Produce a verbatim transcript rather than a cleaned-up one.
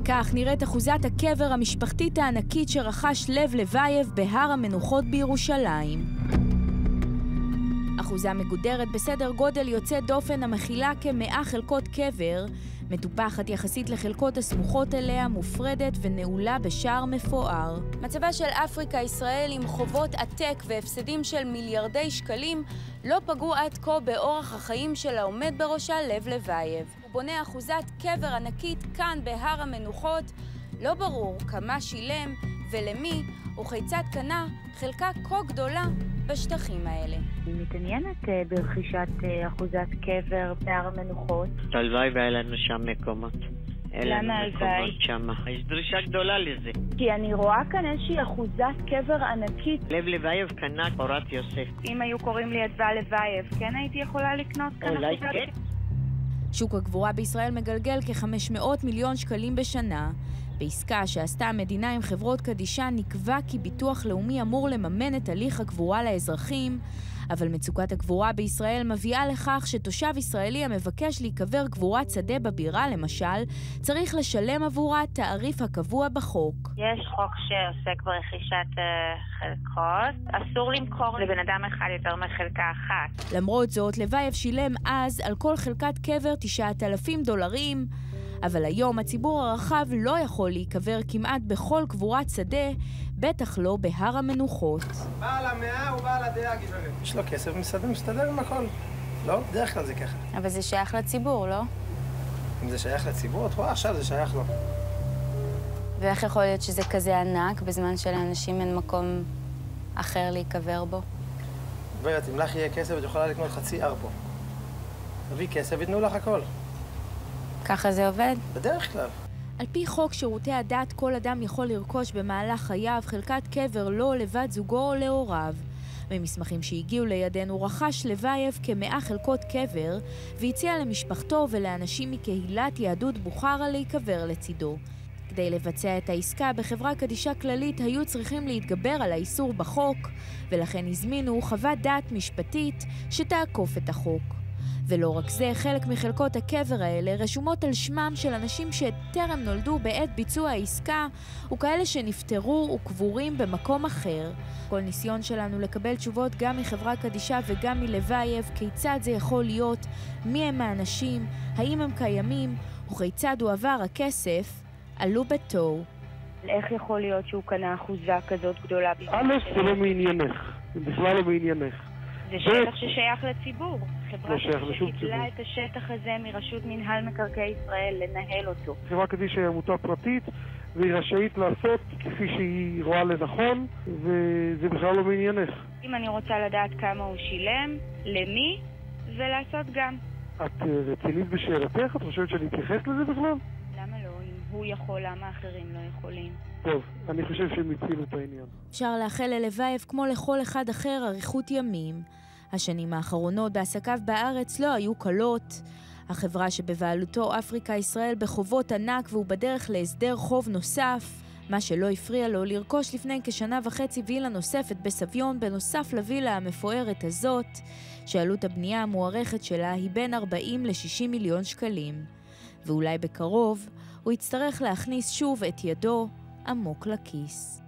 כך נראית אחוזת הקבר המשפחתית הענקית שרכש לב לבייב בהר המנוחות בירושלים. אחוזה מגודרת בסדר גודל יוצא דופן המכילה כמאה חלקות קבר, מטופחת יחסית לחלקות הסמוכות אליה, מופרדת ונעולה בשער מפואר. מצבה של אפריקה ישראל עם חובות עתק והפסדים של מיליארדי שקלים לא פגעו עד כה באורח החיים של העומד בראשה לב לבייב. הוא בונה אחוזת קבר ענקית כאן בהר המנוחות, לא ברור כמה שילם ולמי וכיצד קנה חלקה כה גדולה בשטחים האלה. אני מתעניינת ברכישת אחוזת קבר בהר המנוחות. הלוואי והיה לנו שם מקומות. למה הלוואי? שם. יש דרישה גדולה לזה. כי אני רואה כאן איזושהי אחוזת קבר ענקית. לב לבייב קנה פורת יוסף. אם היו קוראים לי אדווה לבייב, כן הייתי יכולה לקנות כאן אולי אחוזת? כן. שוק הקבורה בישראל מגלגל כ-חמש מאות מיליון שקלים בשנה. בעסקה שעשתה המדינה עם חברות קדישה נקבע כי ביטוח לאומי אמור לממן את הליך הקבורה לאזרחים, אבל מצוקת הקבורה בישראל מביאה לכך שתושב ישראלי המבקש להיקבר קבורת שדה בבירה למשל, צריך לשלם עבורה תעריף הקבוע בחוק. יש חוק שעוסק ברכישת uh, חלקות. אסור למכור לבן אדם אחד יותר מחלקה אחת. למרות זאת, לבייב שילם אז על כל חלקת קבר תשעת אלפים דולרים, אבל היום הציבור הרחב לא יכול להיקבר כמעט בכל קבורת שדה, בטח לא בהר המנוחות. בעל המאה הוא בעל הדעה, גברת. יש לו כסף, מסתדר, מסתדר עם הכל. לא? בדרך כלל זה ככה. אבל זה שייך לציבור, לא? אם זה שייך לציבור, את רואה, עכשיו זה שייך לו. ואיך יכול להיות שזה כזה ענק בזמן שלאנשים אין מקום אחר להיקבר בו? גברת, אם לך יהיה כסף, את יכולה לקנות חצי אר פה. תביא כסף ותנו לך הכל. ככה זה עובד? בדרך כלל. על פי חוק שירותי הדת, כל אדם יכול לרכוש במהלך חייו חלקת קבר לו, לבת זוגו או להוריו. במסמכים שהגיעו לידינו רכש לבייב כמאה חלקות קבר, והציע למשפחתו ולאנשים מקהילת יהדות בוכרה להיקבר לצידו. כדי לבצע את העסקה בחברה קדישה כללית היו צריכים להתגבר על האיסור בחוק, ולכן הזמינו חוות דעת משפטית שתעקוף את החוק. ולא רק זה, חלק מחלקות הקבר האלה רשומות על שמם של אנשים שטרם נולדו בעת ביצוע העסקה, וכאלה שנפטרו וקבורים במקום אחר. כל ניסיון שלנו לקבל תשובות גם מחברה קדישה וגם מלבייב, כיצד זה יכול להיות, מי הם האנשים, האם הם קיימים, וכיצד הועבר הכסף, עלו בתוהו. איך יכול להיות שהוא קנה אחוזה כזאת גדולה? א', זה לא מעניינך, זה בכלל לא מעניינך. זה שטח ששייך לציבור. חברה שקיבלה שקיבלה את השטח הזה מרשות מנהל מקרקעי ישראל לנהל אותו. חברה קדישא היא עמותה פרטית, והיא רשאית לעשות כפי שהיא רואה לנכון, וזה בכלל לא מעניינך. אם אני רוצה לדעת כמה הוא שילם, למי, ולעשות גם. את רצינית בשאלתך? את חושבת שאני אתייחס לזה בכלל? למה לא? אם הוא יכול, למה אחרים לא יכולים? טוב, אני חושב שהם הצילו את העניין. אפשר לאחל ללבייב כמו לכל אחד אחר אריכות ימים. השנים האחרונות בעסקיו בארץ לא היו קלות. החברה שבבעלותו אפריקה ישראל בחובות ענק והוא בדרך להסדר חוב נוסף, מה שלא הפריע לו לרכוש לפני כשנה וחצי וילה נוספת בסביון בנוסף לווילה המפוארת הזאת, שעלות הבנייה המוערכת שלה היא בין ארבעים לשישים מיליון שקלים. ואולי בקרוב הוא יצטרך להכניס שוב את ידו עמוק לכיס.